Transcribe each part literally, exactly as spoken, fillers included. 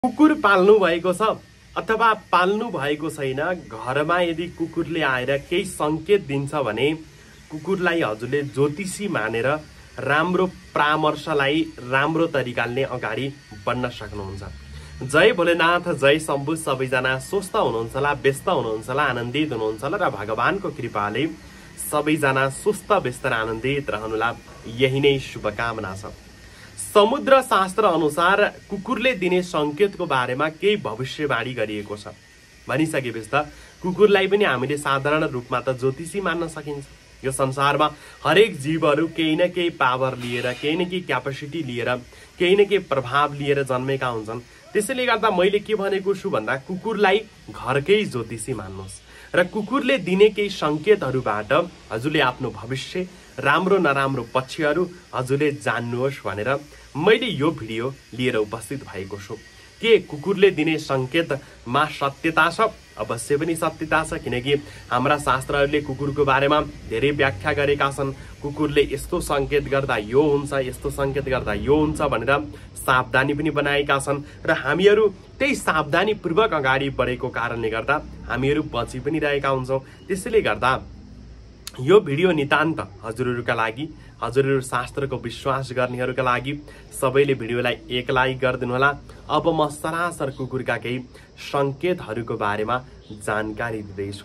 कुकुर पाल्नु भएको छ अथवा पाल्नु भएको छैन, घरमा यदि कुकुरले आएर केही संकेत दिन्छ भने कुकुरलाई हजुरले ज्योतिषी मानेर राम्रो परामर्शलाई राम्रो तरिकाले अगाडि बढ्न सक्नुहुन्छ। जय भोलेनाथ, जय शम्भु। सबैजना स्वस्थ हुनुहुन्छ होला, व्यस्त हुनुहुन्छ होला, आनन्दित हुनुहुन्छ होला र भगवानको कृपाले सबैजना स्वस्थ व्यस्त र आनन्दित रहनुला, यही नै शुभकामना छ। समुद्र शास्त्र अनुसार कुकुरले दिने संकेतको बारेमा केही भविष्यवाणी गरिएको छ। भनिसकेपछि त कुकुरलाई पनि हामीले साधारण रूपमा त ज्योतिषी मान्न सकिन्छ। यो संसारमा हरेक जीवहरू केही न केही पावर लिएर, केही न केही क्यापेसिटी लिएर, केही न केही प्रभाव लिएर जन्मेका हुन्छन्। त्यसैले गर्दा मैले के भनेको छु भन्दा कुकुरलाई घरकै ज्योतिषी मान्नुहोस् र कुकुरले दिने केही संकेतहरूबाट हजुरले आफ्नो भविष्य, राम्रो नराम्रो पक्षहरू हजुरले जान्नुहोस् भनेर मैले यो भिडियो लिएर उपस्थित भएको छु। के कुकुरले दिने संकेतमा सत्यता छ? अवश्य पनि सत्यता छ, किनकि हाम्रा शास्त्रहरूले कुकुरको बारेमा धेरै व्याख्या गरेका छन्। कुकुरले यस्तो संकेत गर्दा यो हुन्छ, यस्तो संकेत गर्दा यो हुन्छ भनेर सावधानी पनि बनाएका छन् र हामीहरू त्यही सावधानी पूर्वक अगाडि बढेको कारणले गर्दा हामीहरू बची पनि रहेका हुन्छौँ। त्यसैले गर्दा यो भिडियो नितान्त हजुरहरूका लागि, हजुरहरू शास्त्रको विश्वास गर्नेहरूका लागि सबैले भिडियोलाई एक लाइक गरिदिनु होला। अब म सरासर कुकुरका केही संकेतहरूको बारेमा जानकारी दिँदैछु।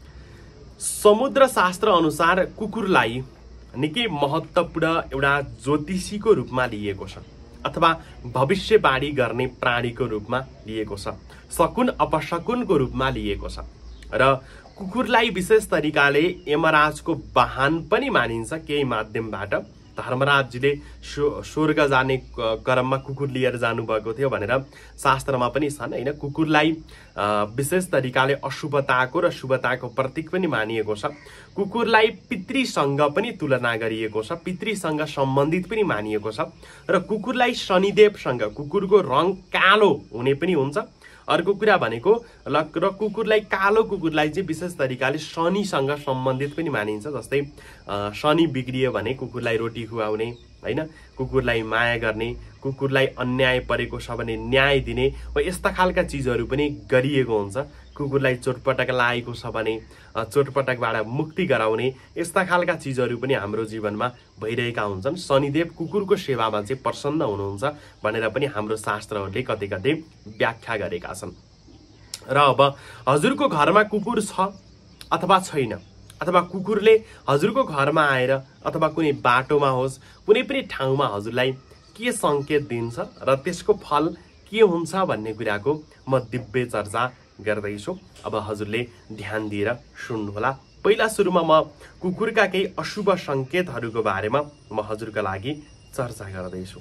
समुद्र शास्त्र अनुसार कुकुरलाई निकै महत्त्वपूर्ण एउटा ज्योतिषीको रूपमा लिएको छ अथवा भविष्यवाणी गर्ने प्राणीको रूपमा लिएको छ, शकुन अपशकुनको रूपमा लिएको छ र कुकुरलाई विशेष तरिकाले यमराजको वाहन पनि मानिन्छ। केही माध्यमबाट धर्मराजजीले स्वर्ग जाने क्रममा कुकुर लिएर जानुभएको थियो भनेर शास्त्रमा पनि छन् होइन। कुकुरलाई विशेष तरिकाले अशुभताको र शुभताको प्रतीक पनि मानिएको छ। कुकुरलाई पितृसँग पनि तुलना गरिएको छ, पितृसँग सम्बन्धित पनि मानिएको छ र कुकुरलाई शनिदेवसँग, कुकुरको रङ कालो हुने पनि हुन्छ। अर्को कुरा भनेको र कुकुरलाई, कालो कुकुरलाई चाहिँ विशेष तरिकाले शनिसँग सम्बन्धित पनि मानिन्छ। जस्तै शनि बिग्रियो भने कुकुरलाई रोटी खुवाउने होइन, कुकुरलाई माया गर्ने, कुकुरलाई अन्याय परेको छ भने न्याय दिने वा यस्ता खालका चिजहरू पनि गरिएको हुन्छ। कुकुरलाई चोटपटक लागेको छ भने चोटपटकबाट मुक्ति गराउने यस्ता खालका चिजहरू पनि हाम्रो जीवनमा भइरहेका हुन्छन्। शनिदेव कुकुरको सेवामा चाहिँ प्रसन्न हुनुहुन्छ भनेर पनि हाम्रो शास्त्रहरूले कतै कतै व्याख्या गरेका छन्। र अब हजुरको घरमा कुकुर छ अथवा छैन, अथवा कुकुरले हजुरको घरमा आएर अथवा कुनै बाटोमा होस्, कुनै पनि ठाउँमा हजुरलाई के संकेत दिन्छ र त्यसको फल के हुन्छ भन्ने कुराको म दिव्य चर्चा गर्दैछु। अब हजुरले ध्यान दिएर सुन्नुहोला। पहिला सुरुमा म कुकुरका केही अशुभ संकेतहरूको बारेमा म हजुरका लागि चर्चा गर्दैछु।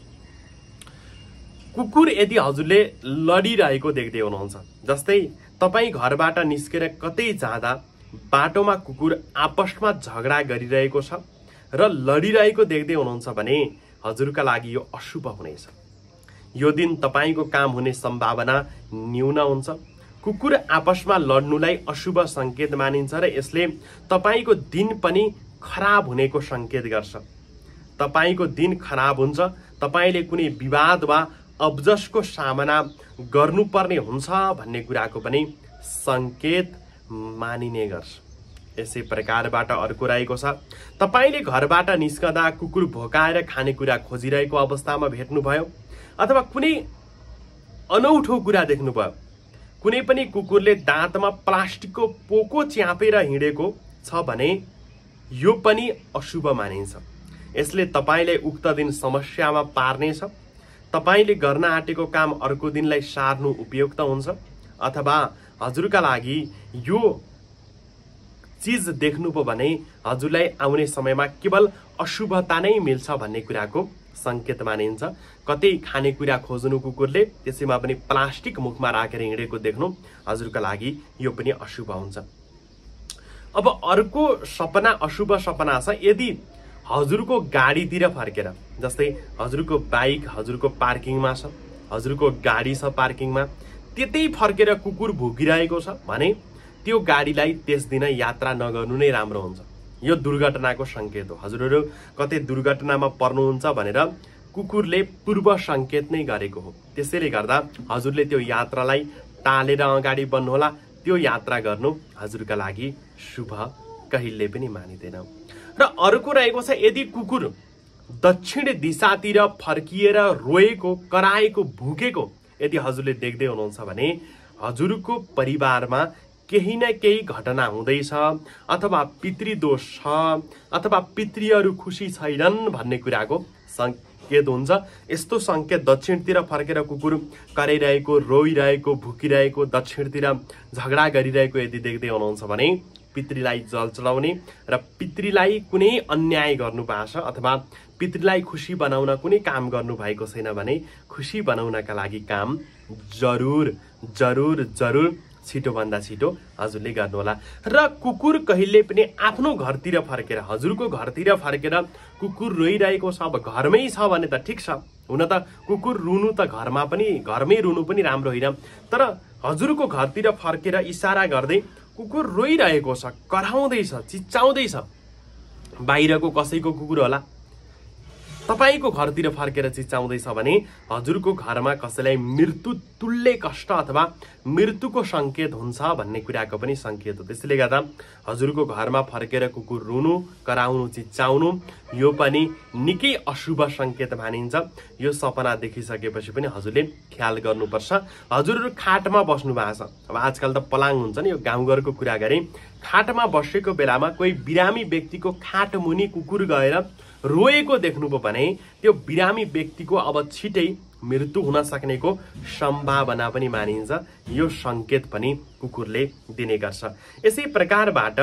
कुकुर यदि हजुरले लडिरहेको देख्दै हुनुहुन्छ, जस्तै तपाईँ घरबाट निस्केर कतै जाँदा बाटोमा कुकुर आपसमा झगडा गरिरहेको छ र लडिरहेको देख्दै हुनुहुन्छ भने हजुरका लागि यो अशुभ हुनेछ। यो दिन तपाईँको काम हुने सम्भावना न्यून हुन्छ। कुकुर आपसमा लड्नुलाई अशुभ संकेत मानिन्छ र यसले तपाईँको दिन पनि खराब हुनेको संकेत गर्छ। तपाईँको दिन खराब हुन्छ, तपाईँले कुनै विवाद वा अब्जसको सामना गर्नुपर्ने हुन्छ भन्ने कुराको पनि संकेत मानिने गर्छ। यसै प्रकारबाट अर्को रहेको छ, तपाईँले घरबाट निस्कँदा कुकुर भोकाएर खानेकुरा खोजिरहेको अवस्थामा भेट्नुभयो अथवा कुनै अनौठो कुरा देख्नुभयो, कुनै पनि कुकुरले दाँतमा प्लास्टिकको पोको च्यापेर हिँडेको छ भने यो पनि अशुभ मानिन्छ। यसले तपाईँलाई उक्त दिन समस्यामा पार्नेछ। तपाईँले गर्न आँटेको काम अर्को दिनलाई सार्नु उपयुक्त हुन्छ अथवा हजुरका लागि यो चिज देख्नुभयो भने हजुरलाई आउने समयमा केवल अशुभता नै मिल्छ भन्ने कुराको संकेत मानिन्छ। कतै खानेकुरा खोज्नु कुकुरले, त्यसैमा पनि प्लास्टिक मुखमा राखेर हिँडेको देख्नु हजुरका लागि यो पनि अशुभ हुन्छ। अब अर्को सपना, अशुभ सपना छ। यदि हजुरको गाडीतिर फर्केर, जस्तै हजुरको बाइक हजुरको पार्किङमा छ, हजुरको गाडी छ पार्किङमा, त्यतै फर्केर कुकुर भुकिरहेको छ भने त्यो गाडीलाई त्यस दिन यात्रा नगर्नु नै राम्रो हुन्छ। यो दुर्घटनाको संकेत हो। हजुरहरू कतै दुर्घटनामा पर्नुहुन्छ भनेर कुकुरले पूर्व संकेत नै गरेको हो। त्यसैले गर्दा हजुरले त्यो यात्रालाई टालेर अगाडि बढ्नुहोला। त्यो यात्रा गर्नु हजुरका लागि शुभ कहिल्यै पनि मानिँदैन। र अर्को रहेको छ, यदि कुकुर दक्षिण दिशातिर फर्किएर रोएको, कराएको, भुकेको यदि हजुरले देख्दै हुनुहुन्छ भने हजुरको परिवारमा केही न केही घटना हुँदैछ, अथवा पितृदोष छ, अथवा पितृहरू खुसी छैनन् भन्ने कुराको संकेत हुन्छ। यस्तो संकेत दक्षिणतिर फर्केर कुकुर कराइरहेको, रोइरहेको, भुकिरहेको, दक्षिणतिर झगडा गरिरहेको यदि देख्दै हुनुहुन्छ भने पितृलाई जल चढाउने र पितृलाई कुनै अन्याय गर्नु भएको छ अथवा पितृलाई खुसी बनाउन कुनै काम गर्नु भएको छैन भने खुसी बनाउनका लागि काम जरुर जरुर जरुर छिटोभन्दा छिटो हजुरले गर्नुहोला। र कुकुर कहिले पनि आफ्नो घरतिर फर्केर, हजुरको घरतिर फर्केर कुकुर रोइरहेको छ, अब घरमै छ भने त ठिक छ। हुन त कुकुर रुनु त घरमा पनि, घरमै रुनु पनि राम्रो होइन। तर हजुरको घरतिर फर्केर इसारा गर्दै कुकुर रोइरहेको छ, कराउँदैछ, चिच्चाउँदैछ, बाहिरको कसैको कुकुर होला, तपाईको घरतिर फर्केर चिच्चाउँदैछ भने हजुरको घरमा कसैलाई मृत्यु तुल्य कष्ट अथवा मृत्युको संकेत हुन्छ भन्ने कुराको पनि संकेत हो। त्यसैले गर्दा हजुरको घरमा फर्केर कुकुर रुनु, कराउनु, चिच्चाउनु यो पनि निकै अशुभ संकेत मानिन्छ। यो सपना देखिसकेपछि पनि हजुरले ख्याल गर्नुपर्छ। हजुरहरू खाटमा बस्नु भएको छ, अब आजकल त पलाङ हुन्छ नि, यो गाउँघरको कुरा गरे, खाटमा बसेको बेलामा कोही बिरामी व्यक्तिको खाट मुनि कुकुर गएर रोएको देख्नुभयो भने त्यो बिरामी व्यक्तिको अब छिटै मृत्यु हुन सक्नेको सम्भावना पनि मानिन्छ। यो संकेत पनि कुकुरले दिने गर्छ। यसै प्रकारबाट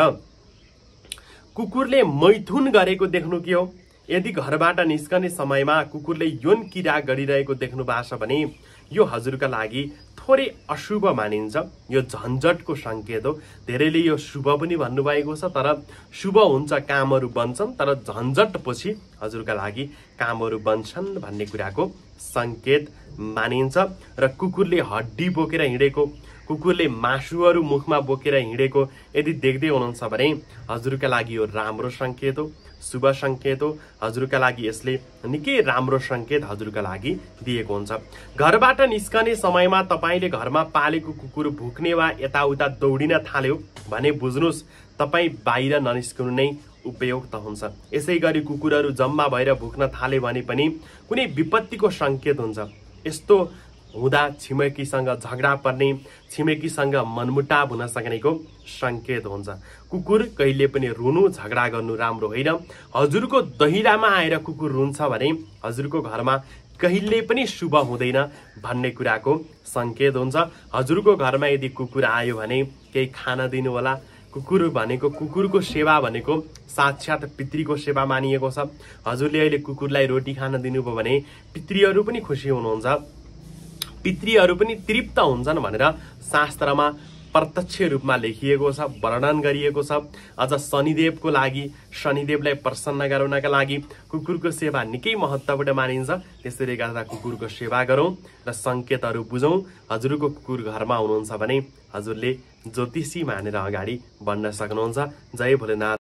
कुकुरले मैथुन गरेको देख्नु के हो? यदि घरबाट निस्कने समयमा कुकुरले यौन क्रिया गरिरहेको देख्नु भएको छ भने यो हजुरका लागि थोरै अशुभ मानिन्छ। यो झन्झटको संकेत हो। धेरैले यो शुभ पनि भन्नुभएको छ, तर शुभ हुन्छ, कामहरू बन्छन्, तर झन्झट पछि हजुरका लागि कामहरू बन्छन् भन्ने कुराको संकेत मानिन्छ। र कुकुरले हड्डी बोकेर हिँडेको, कुकुरले मासुहरू मुखमा बोकेर हिँडेको यदि देख्दै हुनुहुन्छ भने हजुरका लागि यो राम्रो संकेत हो, शुभ संकेत हो। हजुरका लागि यसले निकै राम्रो संकेत हजुरका लागि दिएको हुन्छ। घरबाट निस्कने समयमा तपाईले घरमा पालेको कुकुर भुक्ने वा यताउता दौडिन थाल्यो भने बुझ्नुस् तपाई बाहिर ननिस्कनु नै उपयुक्त हुन्छ। यसै गरी कुकुरहरू जम्मा भएर भुक्न थाले भने पनि कुनै विपत्तिको संकेत हुन्छ। यस्तो हुँदा छिमेकीसँग झगडा पर्ने, छिमेकीसँग मनमुटाव हुन सक्नेको संकेत हुन्छ। कुकुर कहिले पनि रुनु, झगडा गर्नु राम्रो होइन। हजुरको दहिलामा आएर कुकुर रुन्छ भने हजुरको घरमा कहिले पनि शुभ हुँदैन भन्ने कुराको संकेत हुन्छ। हजुरको घरमा यदि कुकुर आयो भने केही खाना दिनु होला। कुकुर भनेको, कुकुरको सेवा भनेको साक्षात पितृको सेवा मानिएको छ। हजुरले अहिले कुकुरलाई रोटी खान दिनुभयो भने पितृहरू पनि खुसी हुनुहुन्छ, पितृहरू पनि तृप्त हुन्छन् भनेर शास्त्रमा प्रत्यक्ष रूपमा लेखिएको छ, वर्णन गरिएको छ। अझ शनिदेवको लागि, शनिदेवलाई प्रसन्न गराउनका लागि कुकुरको सेवा निकै महत्त्वपूर्ण मानिन्छ। त्यसैले गर्दा कुकुरको सेवा गरौँ र संकेतहरू बुझौँ। हजुरको कुकुर घरमा हुनुहुन्छ भने हजुरले ज्योतिषी मानेर अगाडि बढ्न सक्नुहुन्छ। जय भोलेनाथ।